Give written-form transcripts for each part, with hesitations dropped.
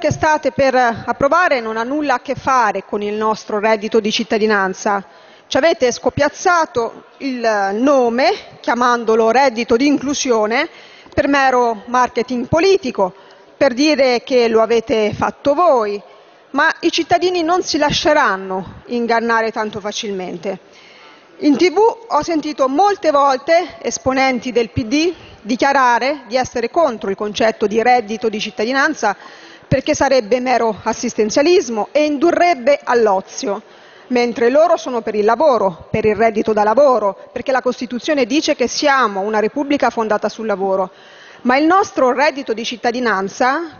che state per approvare non ha nulla a che fare con il nostro reddito di cittadinanza. Ci avete scoppiazzato il nome, chiamandolo reddito di inclusione, per mero marketing politico, per dire che lo avete fatto voi, ma i cittadini non si lasceranno ingannare tanto facilmente. In TV ho sentito molte volte esponenti del PD dichiarare di essere contro il concetto di reddito di cittadinanza perché sarebbe mero assistenzialismo e indurrebbe all'ozio, mentre loro sono per il lavoro, per il reddito da lavoro, perché la Costituzione dice che siamo una Repubblica fondata sul lavoro. Ma col nostro reddito di cittadinanza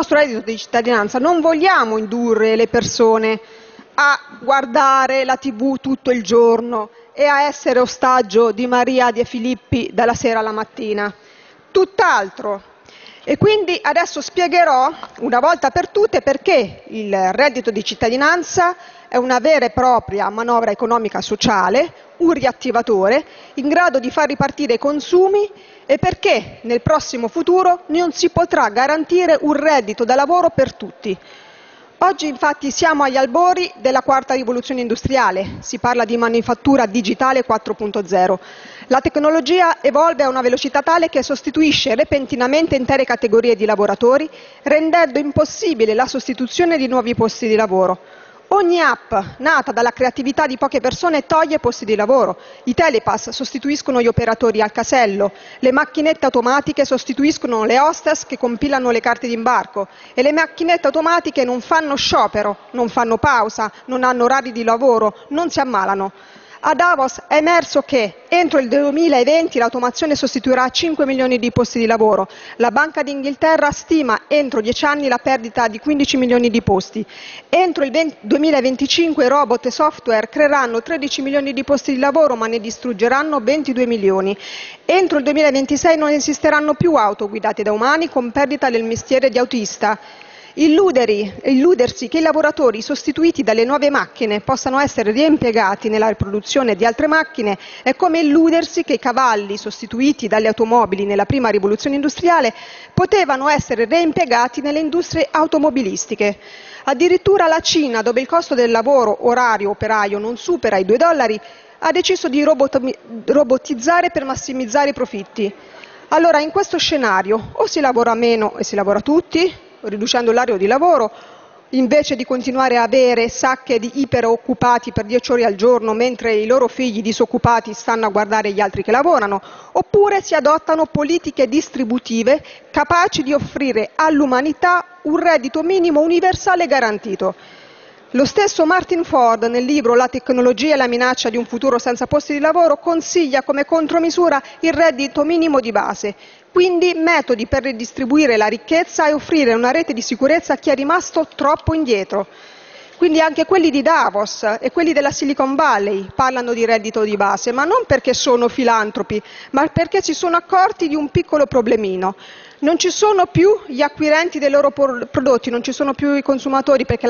non vogliamo indurre le persone a guardare la TV tutto il giorno e a essere ostaggio di Maria De Filippi dalla sera alla mattina. Tutt'altro. E quindi adesso spiegherò una volta per tutte perché il reddito di cittadinanza è una vera e propria manovra economica sociale, un riattivatore in grado di far ripartire i consumi e perché nel prossimo futuro non si potrà garantire un reddito da lavoro per tutti. Oggi infatti siamo agli albori della quarta rivoluzione industriale, si parla di manifattura digitale 4.0. La tecnologia evolve a una velocità tale che sostituisce repentinamente intere categorie di lavoratori, rendendo impossibile la sostituzione di nuovi posti di lavoro. Ogni app nata dalla creatività di poche persone toglie posti di lavoro. I telepass sostituiscono gli operatori al casello, le macchinette automatiche sostituiscono le hostess che compilano le carte d'imbarco e le macchinette automatiche non fanno sciopero, non fanno pausa, non hanno orari di lavoro, non si ammalano. A Davos è emerso che entro il 2020 l'automazione sostituirà 5 milioni di posti di lavoro. La Banca d'Inghilterra stima entro 10 anni la perdita di 15 milioni di posti. Entro il 2025 robot e software creeranno 13 milioni di posti di lavoro ma ne distruggeranno 22 milioni. Entro il 2026 non esisteranno più auto guidate da umani con perdita del mestiere di autista. Illudersi che i lavoratori sostituiti dalle nuove macchine possano essere reimpiegati nella riproduzione di altre macchine è come illudersi che i cavalli sostituiti dalle automobili nella prima rivoluzione industriale potevano essere reimpiegati nelle industrie automobilistiche. Addirittura la Cina, dove il costo del lavoro orario operaio non supera i $2, ha deciso di robotizzare per massimizzare i profitti. Allora, in questo scenario o si lavora meno e si lavora tutti, riducendo l'orario di lavoro, invece di continuare a avere sacche di iperoccupati per 10 ore al giorno mentre i loro figli disoccupati stanno a guardare gli altri che lavorano, oppure si adottano politiche distributive capaci di offrire all'umanità un reddito minimo universale garantito. Lo stesso Martin Ford, nel libro La tecnologia e la minaccia di un futuro senza posti di lavoro, consiglia come contromisura il reddito minimo di base, quindi metodi per ridistribuire la ricchezza e offrire una rete di sicurezza a chi è rimasto troppo indietro. Quindi anche quelli di Davos e quelli della Silicon Valley parlano di reddito di base, ma non perché sono filantropi, ma perché si sono accorti di un piccolo problemino. Non ci sono più gli acquirenti dei loro prodotti, non ci sono più i consumatori perché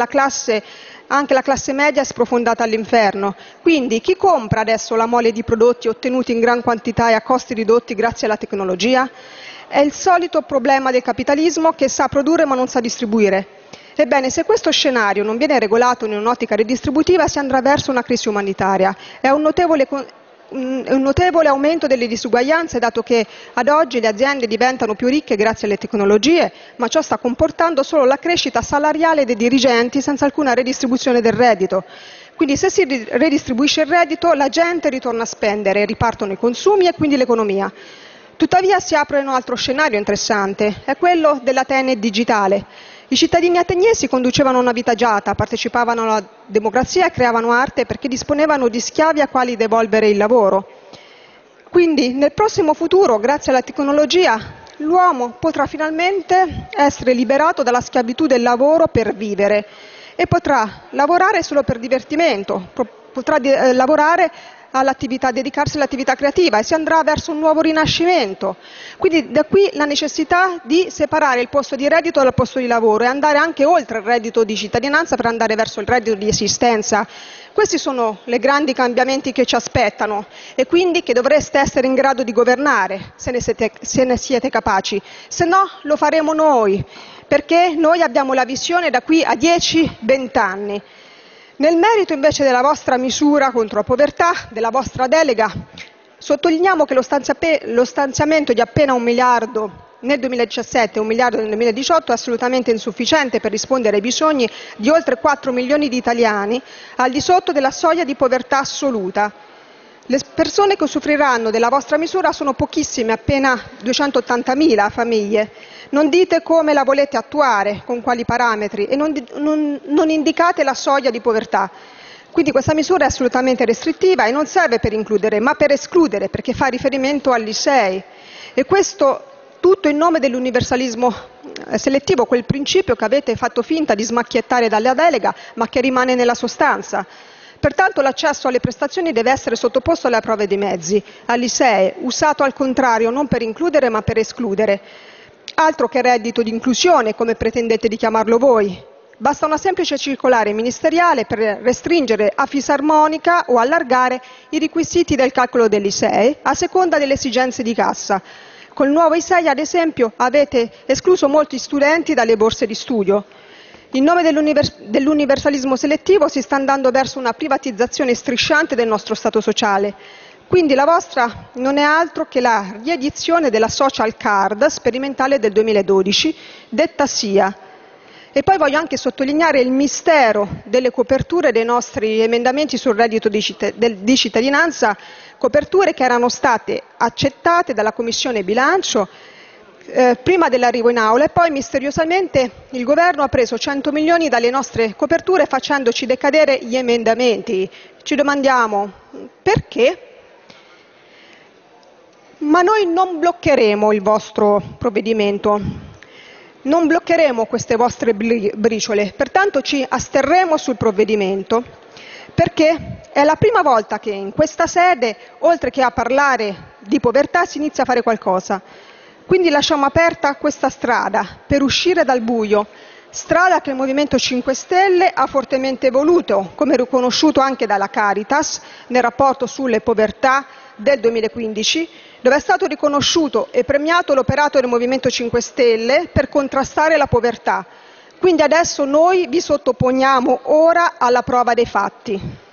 anche la classe media è sprofondata all'inferno. Quindi chi compra adesso la mole di prodotti ottenuti in gran quantità e a costi ridotti grazie alla tecnologia? È il solito problema del capitalismo che sa produrre ma non sa distribuire. Ebbene, se questo scenario non viene regolato in un'ottica redistributiva si andrà verso una crisi umanitaria. È un notevole aumento delle disuguaglianze, dato che ad oggi le aziende diventano più ricche grazie alle tecnologie, ma ciò sta comportando solo la crescita salariale dei dirigenti senza alcuna redistribuzione del reddito. Quindi se si redistribuisce il reddito, la gente ritorna a spendere, ripartono i consumi e quindi l'economia. Tuttavia si apre un altro scenario interessante, è quello dell'Atene digitale. I cittadini ateniesi conducevano una vita agiata, partecipavano alla democrazia e creavano arte perché disponevano di schiavi a quali devolvere il lavoro. Quindi nel prossimo futuro, grazie alla tecnologia, l'uomo potrà finalmente essere liberato dalla schiavitù del lavoro per vivere e potrà lavorare solo per divertimento, potrà dedicarsi all'attività creativa e si andrà verso un nuovo rinascimento. Quindi da qui la necessità di separare il posto di reddito dal posto di lavoro e andare anche oltre il reddito di cittadinanza per andare verso il reddito di esistenza. Questi sono i grandi cambiamenti che ci aspettano e quindi che dovreste essere in grado di governare se ne siete capaci, se no lo faremo noi. perché noi abbiamo la visione da qui a 10-20 anni. Nel merito invece della vostra misura contro la povertà, della vostra delega, sottolineiamo che lo stanziamento di appena 1 miliardo nel 2017 e 1 miliardo nel 2018 è assolutamente insufficiente per rispondere ai bisogni di oltre 4 milioni di italiani al di sotto della soglia di povertà assoluta. Le persone che usufruiranno della vostra misura sono pochissime, appena 280.000 famiglie. Non dite come la volete attuare, con quali parametri, e non indicate la soglia di povertà. Quindi questa misura è assolutamente restrittiva e non serve per includere, ma per escludere, perché fa riferimento all'ISEE. E questo tutto in nome dell'universalismo selettivo, quel principio che avete fatto finta di smacchiettare dalla delega, ma che rimane nella sostanza. Pertanto l'accesso alle prestazioni deve essere sottoposto alle prove dei mezzi, all'ISEE, usato al contrario non per includere ma per escludere. Altro che reddito di inclusione, come pretendete di chiamarlo voi. Basta una semplice circolare ministeriale per restringere a fisarmonica o allargare i requisiti del calcolo dell'ISEE a seconda delle esigenze di cassa. Col nuovo ISEE, ad esempio, avete escluso molti studenti dalle borse di studio. In nome dell'universalismo selettivo si sta andando verso una privatizzazione strisciante del nostro Stato sociale. Quindi la vostra non è altro che la riedizione della social card sperimentale del 2012, detta SIA. E poi voglio anche sottolineare il mistero delle coperture dei nostri emendamenti sul reddito di cittadinanza, coperture che erano state accettate dalla Commissione Bilancio prima dell'arrivo in aula e poi misteriosamente il governo ha preso 100 milioni dalle nostre coperture facendoci decadere gli emendamenti. Ci domandiamo perché? Ma noi non bloccheremo il vostro provvedimento, non bloccheremo queste vostre briciole, pertanto ci asterremo sul provvedimento perché è la prima volta che in questa sede, oltre che a parlare di povertà, si inizia a fare qualcosa. Quindi lasciamo aperta questa strada per uscire dal buio, strada che il Movimento 5 Stelle ha fortemente voluto, come riconosciuto anche dalla Caritas nel rapporto sulle povertà del 2015, dove è stato riconosciuto e premiato l'operato del Movimento 5 Stelle per contrastare la povertà. Quindi adesso noi vi sottoponiamo ora alla prova dei fatti.